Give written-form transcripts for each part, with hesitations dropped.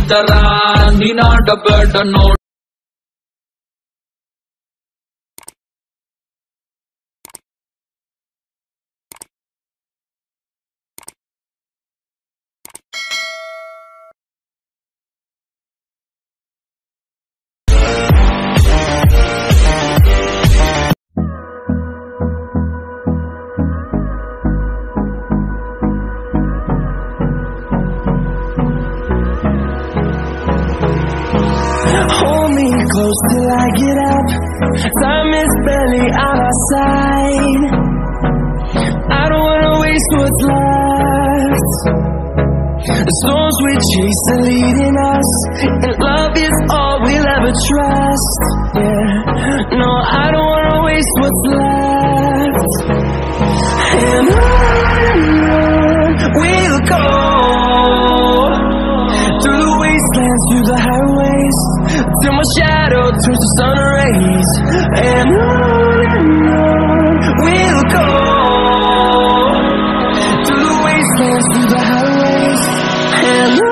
ತರ ನೀನಾಡಬೇಡ ನೋಡು. Hold me close till I get up. Time is barely on our side. I don't wanna waste what's left. The storms we chase are leading us, and love is all we'll ever trust. Yeah, no, I don't wanna waste what's left. And on we'll go, through the wastelands, through the highways, till my shadow turns to sun rays. And on we'll go, through the wastelands, through the highways, and on we'll go.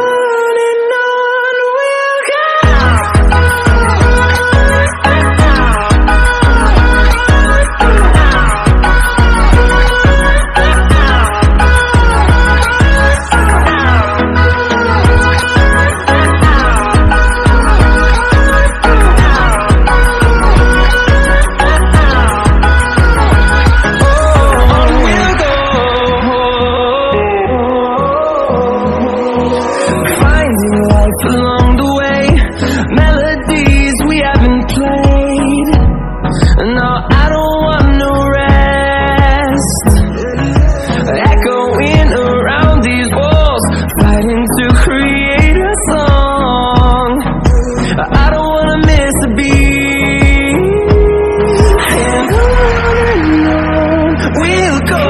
Along the way, melodies we haven't played. No, I don't want no rest. Echoing around these walls, fighting to create a song. I don't wanna miss a beat. And on we'll go,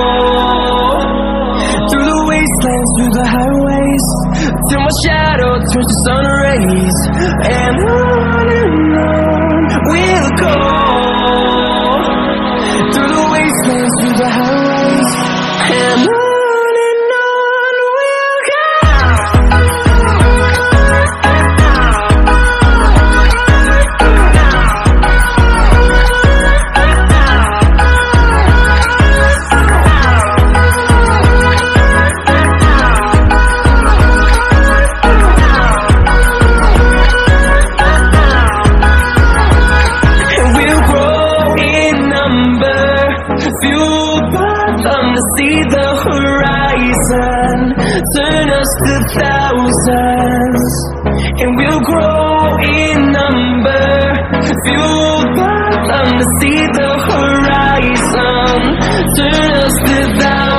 through the wastelands, through the highways, till my shadow turns to sun rays. And on we'll go, through the wastelands, through the highways, and on we'll go. Fueled by them to see the horizon, turn us to thousands, and we'll grow in number. Fueled by them to see the horizon, turn us to thousands.